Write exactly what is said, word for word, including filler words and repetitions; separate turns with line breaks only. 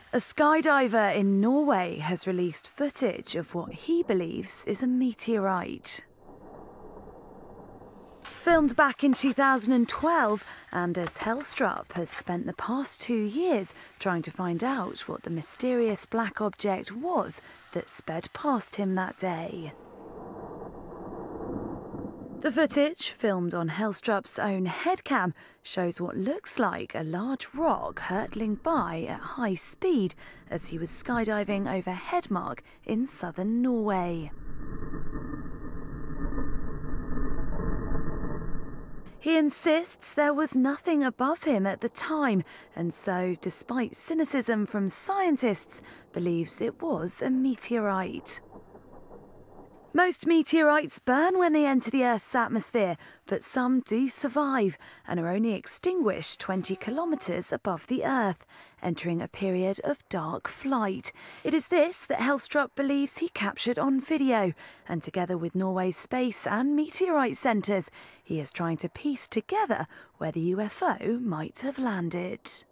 A skydiver in Norway has released footage of what he believes is a meteorite. Filmed back in two thousand twelve, Anders Helstrup has spent the past two years trying to find out what the mysterious black object was that sped past him that day. The footage, filmed on Helstrup's own headcam, shows what looks like a large rock hurtling by at high speed as he was skydiving over Hedmark in southern Norway. He insists there was nothing above him at the time, and so, despite cynicism from scientists, believes it was a meteorite. Most meteorites burn when they enter the Earth's atmosphere, but some do survive and are only extinguished twenty kilometres above the Earth, entering a period of dark flight. It is this that Helstrup believes he captured on video, and together with Norway's space and meteorite centres, he is trying to piece together where the U F O might have landed.